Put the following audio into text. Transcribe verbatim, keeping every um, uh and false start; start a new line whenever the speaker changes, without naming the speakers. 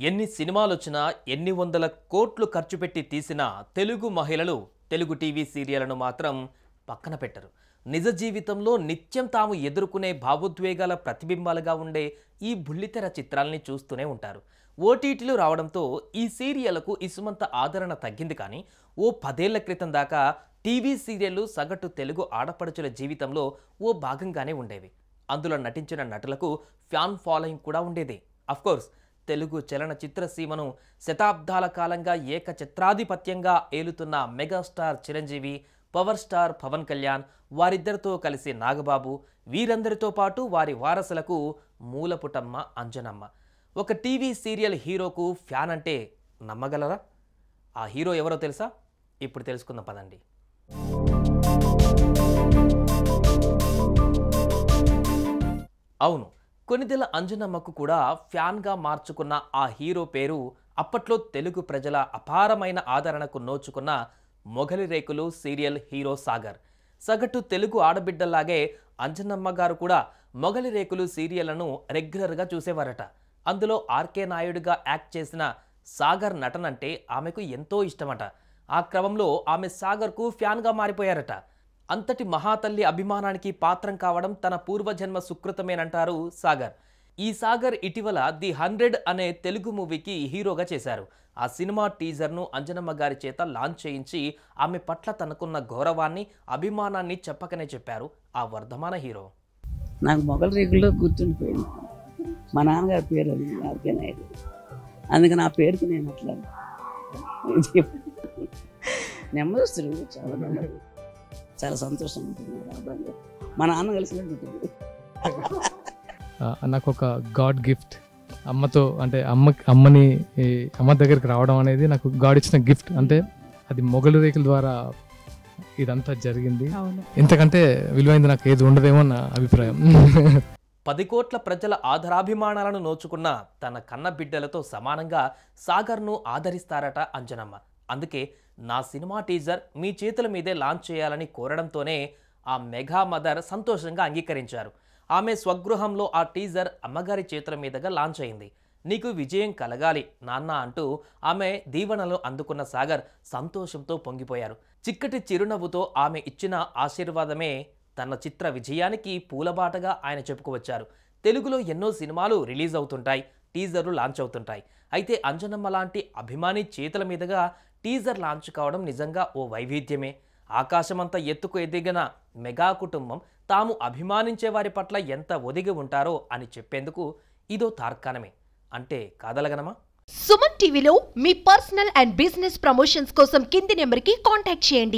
ఎన్ని సినిమాలు వచ్చినా ఎన్ని వందల కోట్లు ఖర్చు పెట్టి తీసిన తెలుగు మహిళలు తెలుగు టీవీ సీరియళ్లను మాత్రం పక్కన పెట్టరు. నిజ జీవితంలో నిత్యం తాము ఎదుర్కొనే భావోద్వేగాల ప్రతిబింబాలుగా ఉండే ఈ బుల్లితెర చిత్రాల్ని చూస్తూనే ఉంటారు. ఓటీటీలు రావడంతో ఈ సీరియళ్లకు ఇసుమంత ఆదరణ తగ్గింది. కానీ ఓ పదేళ్ల క్రితం దాకా టీవీ సీరియళ్లు సగటు తెలుగు ఆడపడుచుల జీవితంలో ఓ భాగంగానే ఉండేవి. అందులో నటించిన నటులకు ఫ్యాన్ ఫాలోయింగ్ కూడా ఉండేది. అఫ్కోర్స్ తెలుగు చలనచిత్ర సీమను శతాబ్దాల కాలంగా ఏకఛత్రాధిపత్యంగా ఏలుతున్న megastar Chiranjeevi, power star Pawan Kalyan, వారిద్దరితో కలిసి నాగబాబు, వీరందరితో పాటు వారి వారసులకు మూలపుటమ్మ అంజనమ్మ. ఒక టీవీ సీరియల్ హీరోకు ఫ్యాన్ అంటే నమ్మగలరా? ఆ హీరో ఎవరో తెలుసా? ఇప్పుడు తెలుసుకుందాం పదండి. అవును, కొనిదెల అంజనమ్మకు కూడా ఫ్యాన్గా మార్చుకున్న ఆ హీరో పేరు అప్పట్లో తెలుగు ప్రజల అపారమైన ఆదరణకు నోచుకున్న మొగలి రేకులు సీరియల్ హీరో సాగర్. సగటు తెలుగు ఆడబిడ్డలాగే అంజనమ్మ గారు కూడా మొగలి రేకులు సీరియళ్లను రెగ్యులర్గా చూసేవారట. అందులో ఆర్కే నాయుడుగా యాక్ట్ చేసిన సాగర్ నటనంటే ఆమెకు ఎంతో ఇష్టమట. ఆ క్రమంలో ఆమె సాగర్కు ఫ్యాన్గా మారిపోయారట. అంతటి మహాతల్లి అభిమానానికి పాత్రం కావడం తన పూర్వజన్మ సుకృతమేనంటారు సాగర్. ఈ సాగర్ ఇటీవల ది హండ్రెడ్ అనే తెలుగు మూవీకి హీరోగా చేశారు. ఆ సినిమా టీజర్ను అంజనమ్మ గారి చేత లాంచ్ చేయించి ఆమె పట్ల తనకున్న గౌరవాన్ని, అభిమానాన్ని చెప్పకనే చెప్పారు ఆ వర్ధమాన హీరో.
నాకు మొగలి రేకుల్లో గుర్తుండిపోయింది. మా నాన్నగారి పేరు అది ఆర్కే నాయుడు. అందుకని ఆ పేరుకు నేను అట్లా నెమ్మదిస్తుడు. చాలా నెమ్మది, చాలా సంతోషం ఉంటుంది. మా నాన్న కలిసినట్టు ఉంటుంది.
నాకు ఒక గాడ్ గిఫ్ట్. అమ్మతో అంటే అమ్మ అమ్మని అమ్మ దగ్గరికి రావడం అనేది నాకు గాడ్ ఇచ్చిన గిఫ్ట్. అంటే అది మొగలి రేకుల ద్వారా ఇదంతా జరిగింది. ఇంతకంటే విలువైంది నాకు ఏది ఉండదేమో నా అభిప్రాయం.
పది కోట్ల ప్రజల ఆదరాభిమానాలను నోచుకున్న తన కన్న బిడ్డలతో సమానంగా సాగర్ను ఆదరిస్తారట అంజనమ్మ. అందుకే నా సినిమా టీజర్ మీ చేతుల మీదే లాంచ్ చేయాలని కోరడంతోనే ఆ మెగా మదర్ సంతోషంగా అంగీకరించారు. ఆమె స్వగృహంలో ఆ టీజర్ అమ్మగారి చేతుల మీదుగా లాంచ్ అయింది. నీకు విజయం కలగాలి నాన్న అంటూ ఆమె దీవెనలు అందుకున్న సాగర్ సంతోషంతో పొంగిపోయారు. చిక్కటి చిరునవ్వుతో ఆమె ఇచ్చిన ఆశీర్వాదమే తన చిత్ర విజయానికి పూలబాటగా ఆయన చెప్పుకువచ్చారు. తెలుగులో ఎన్నో సినిమాలు రిలీజ్ అవుతుంటాయి, టీజర్లు లాంచ్ అవుతుంటాయి. అయితే అంజనమ్మ లాంటి అభిమాని చేతుల మీదుగా టీజర్ లాంచ్ కావడం నిజంగా ఓ వైవిధ్యమే. ఆకాశమంతా ఎత్తుకు ఎదిగిన మెగా కుటుంబం తాము అభిమానించే వారి పట్ల ఎంత ఒదిగి ఉంటారో అని చెప్పేందుకు ఇదో తార్కాణమే. అంటే కాదలగనమా?
సుమన్ టీవీలో మీ పర్సనల్ అండ్ బిజినెస్ ప్రమోషన్స్ కోసం కింది నెంబర్కి కాంటాక్ట్ చేయండి.